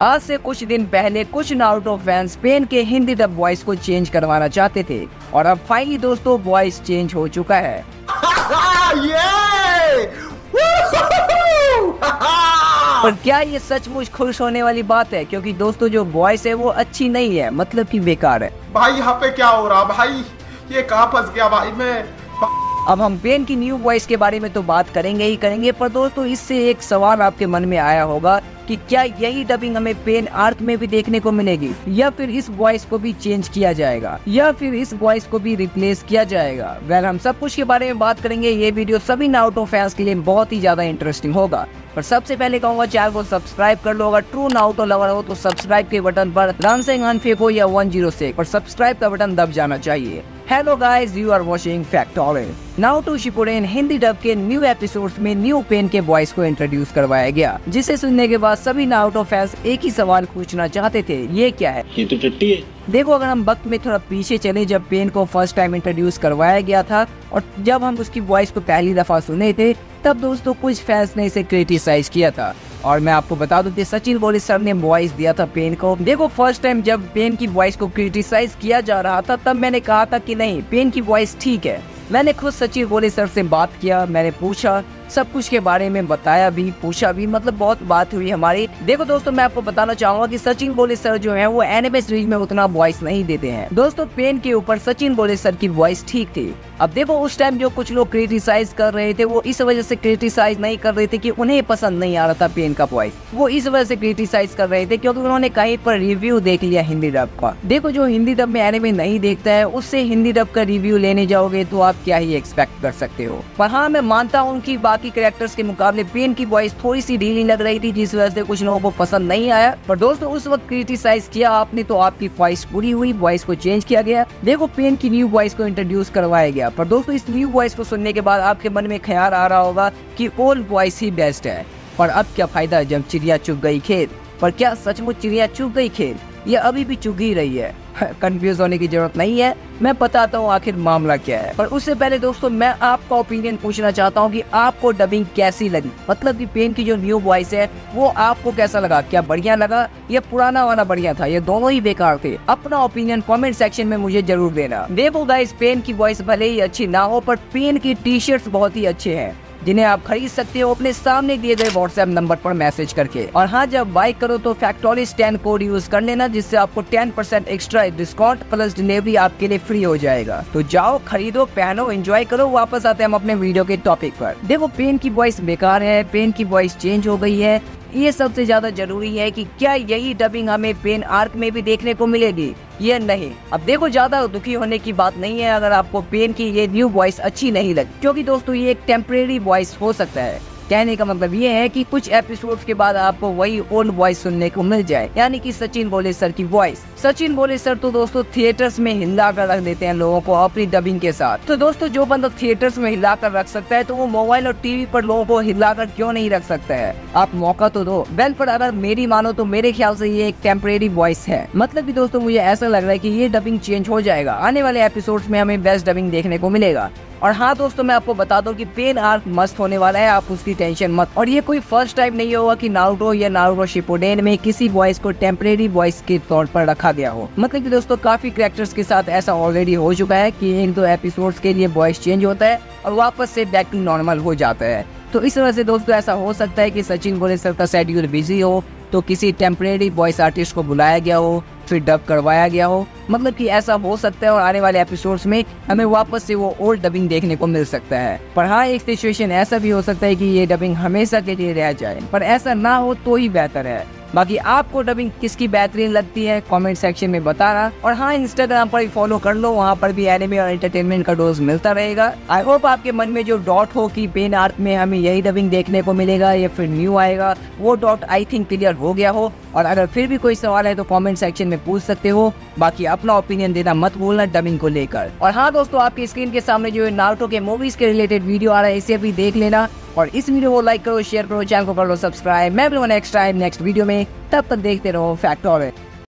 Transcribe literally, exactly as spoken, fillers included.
आज से कुछ दिन पहले कुछ नारुतो फैंस पेन के हिंदी डब वॉइस को चेंज करवाना चाहते थे और अब फाइनली दोस्तों वॉइस चेंज हो चुका है। पर क्या ये सचमुच खुश होने वाली बात है? क्योंकि दोस्तों जो वॉइस है वो अच्छी नहीं है, मतलब कि बेकार है। भाई यहाँ पे क्या हो रहा भाई, ये कहाँ फंस गया भाई मैं। अब हम पेन की न्यू वॉइस के बारे में तो बात करेंगे ही करेंगे, पर दोस्तों इससे एक सवाल आपके मन में आया होगा कि क्या यही डबिंग हमें पेन आर्क में भी देखने को मिलेगी, या फिर इस वॉइस को भी चेंज किया जाएगा, या फिर इस वॉइस को भी रिप्लेस किया जाएगा। वेल हम सब कुछ के बारे में बात करेंगे। ये वीडियो सभी नारुतो फैंस के लिए बहुत ही ज्यादा इंटरेस्टिंग होगा। पर सबसे पहले कहूँगा चैनल को सब्सक्राइब कर लो। अगर ट्रू नारुतो लवर हो तो सब्सक्राइब के बटन पर रनसेंग अनफेक हो या वन जीरो सिक्स पर सब्सक्राइब का बटन दब जाना चाहिए। Hello guys, you are watching factorial. Naruto Shippuden Hindi dub के न्यू एपिसोड्स में न्यू पेन के वॉइस को इंट्रोड्यूस करवाया गया, जिसे सुनने के बाद सभी नारुतो फैंस एक ही सवाल पूछना चाहते थे, ये क्या है? ये तो टट्टी है। देखो अगर हम वक्त में थोड़ा पीछे चले, जब पेन को फर्स्ट टाइम इंट्रोड्यूस करवाया गया था और जब हम उसकी वॉइस को पहली दफा सुने थे, तब दोस्तों कुछ फैंस ने इसे क्रिटिसाइज किया था। और मैं आपको बता दूं कि सचिन बोले सर ने वॉइस दिया था पेन को। देखो फर्स्ट टाइम जब पेन की वॉइस को क्रिटिसाइज किया जा रहा था, तब मैंने कहा था कि नहीं, पेन की वॉइस ठीक है। मैंने खुद सचिन बोले सर से बात किया, मैंने पूछा, सब कुछ के बारे में बताया भी, पूछा भी, मतलब बहुत बात हुई हमारी। देखो दोस्तों मैं आपको बताना चाहूंगा कि सचिन बोले सर जो है वो एनिमे सीरीज में उतना वॉइस नहीं देते हैं। दोस्तों पेन के ऊपर सचिन बोले सर की वॉइस ठीक थी। अब देखो उस टाइम जो कुछ लोग क्रिटिसाइज कर रहे थे, वो इस वजह से क्रिटिसाइज नहीं कर रहे थे कि उन्हें पसंद नहीं आ रहा था पेन का वॉइस, वो इस वजह से क्रिटिसाइज कर रहे थे क्योंकि उन्होंने कहीं पर रिव्यू देख लिया हिंदी डब का। देखो जो हिंदी डब में एनिमे नहीं देखता है, उससे हिंदी डब का रिव्यू लेने जाओगे तो आप क्या ही एक्सपेक्ट कर सकते हो। पर हाँ मैं मानता हूँ कि बाकी कैरेक्टर्स के मुकाबले पेन की वॉइस थोड़ी सी ढीली लग रही थी, जिस वजह से कुछ लोगों को पसंद नहीं आया। पर दोस्तों उस वक्त क्रिटिसाइज किया आपने तो आपकी ख्वाहिश पूरी हुई, वॉइस को चेंज किया गया। देखो पेन की न्यू वॉइस को इंट्रोड्यूस करवाया गया। पर दोस्तों इस न्यू वॉइस को सुनने के बाद आपके मन में ख्याल आ रहा होगा कि ओल्ड वॉइस ही बेस्ट है। पर अब क्या फायदा जब चिड़िया चुग गई खेत? पर क्या सचमुच चिड़िया चुग गई खेत, ये अभी भी चुग ही रही है? कंफ्यूज होने की जरूरत नहीं है, मैं बताता हूँ आखिर मामला क्या है। पर उससे पहले दोस्तों मैं आपका ओपिनियन पूछना चाहता हूँ कि आपको डबिंग कैसी लगी, मतलब कि पेन की जो न्यू वॉइस है वो आपको कैसा लगा? क्या बढ़िया लगा या पुराना वाला बढ़िया था, ये दोनों ही बेकार थे? अपना ओपिनियन कमेंट सेक्शन में मुझे जरूर देना। देखो गाइस पेन की वॉइस भले ही अच्छी ना हो, पर पेन की टी शर्ट्स बहुत ही अच्छे हैं, जिन्हें आप खरीद सकते हो अपने सामने दिए गए व्हाट्सएप नंबर पर मैसेज करके। और हाँ जब बाय करो तो फैक्टोरियल टेन कोड यूज कर लेना, जिससे आपको ten percent extra discount plus delivery आपके लिए फ्री हो जाएगा। तो जाओ खरीदो, पहनो, एंजॉय करो। वापस आते हैं हम अपने वीडियो के टॉपिक पर। देखो पेन की वॉइस बेकार है, पेन की वॉइस चेंज हो गई है, ये सबसे ज्यादा जरूरी है कि क्या यही डबिंग हमें पेन आर्क में भी देखने को मिलेगी या नहीं। अब देखो ज्यादा दुखी होने की बात नहीं है अगर आपको पेन की ये न्यू वॉइस अच्छी नहीं लगी, क्योंकि दोस्तों ये एक टेम्परेरी वॉइस हो सकता है। कहने का मतलब ये है कि कुछ एपिसोड्स के बाद आपको वही ओल्ड वॉइस सुनने को मिल जाए, यानी कि सचिन बोले सर की वॉइस। सचिन बोले सर तो दोस्तों थिएटर्स में हिला कर रख देते हैं लोगों को अपनी डबिंग के साथ। तो दोस्तों जो बंदा थिएटर्स में हिला कर रख सकता है, तो वो मोबाइल और टीवी पर लोगों को हिला कर क्यों नहीं रख सकता है? आप मौका तो दो। वेल पर अगर मेरी मानो तो मेरे ख्याल से ये एक टेम्परेरी वॉइस है, मतलब कि दोस्तों मुझे ऐसा लग रहा है कि ये डबिंग चेंज हो जाएगा, आने वाले एपिसोड्स में हमें बेस्ट डबिंग देखने को मिलेगा। और हाँ दोस्तों मैं आपको बता दूं कि पेन आर्क मस्त होने वाला है, आप उसकी टेंशन मत। और ये कोई फर्स्ट टाइम नहीं होगा कि नारुतो या नारुतो शिपुडेन में किसी वॉइस को टेम्परेरी वॉइस के तौर पर रखा गया हो। मतलब कि दोस्तों काफी कैरेक्टर्स के साथ ऐसा ऑलरेडी हो चुका है कि एक दो एपिसोड्स के लिए वॉइस चेंज होता है और वापस से बैक टू नॉर्मल हो जाता है। तो इस वजह से दोस्तों ऐसा हो सकता है कि सचिन बोले सर का शेड्यूल बिजी हो, तो किसी टेम्परेरी वॉइस आर्टिस्ट को बुलाया गया हो, फिर डब करवाया गया हो, मतलब कि ऐसा हो सकता है। और आने वाले एपिसोड्स में हमें वापस से वो ओल्ड डबिंग देखने को मिल सकता है। पर हाँ एक सिचुएशन ऐसा भी हो सकता है कि ये डबिंग हमेशा के लिए रह जाए, पर ऐसा ना हो तो ही बेहतर है। बाकी आपको डबिंग किसकी बेहतरीन लगती है कमेंट सेक्शन में बताना। और हाँ इंस्टाग्राम पर ही फॉलो कर लो, वहाँ पर भी एनिमे और एंटरटेनमेंट का डोज मिलता रहेगा। आई होप आपके मन में जो डॉट हो कि पेन आर्क में हमें यही डबिंग देखने को मिलेगा या फिर न्यू आएगा, वो डॉट आई थिंक क्लियर हो गया हो। और अगर फिर भी कोई सवाल है तो कमेंट सेक्शन में पूछ सकते हो। बाकी अपना ओपिनियन देना मत भूलना डबिंग को लेकर। और हाँ दोस्तों आपकी स्क्रीन के सामने जो नारुतो के मूवीज के रिलेटेड वीडियो आ रहा है, इसे भी देख लेना। और इस वीडियो को लाइक करो, शेयर करो, चैनल को कर लो सब्सक्राइब। मैं भी नेक्स्ट टाइम नेक्स्ट वीडियो में, तब तक देखते रहो फैक्टोरियल।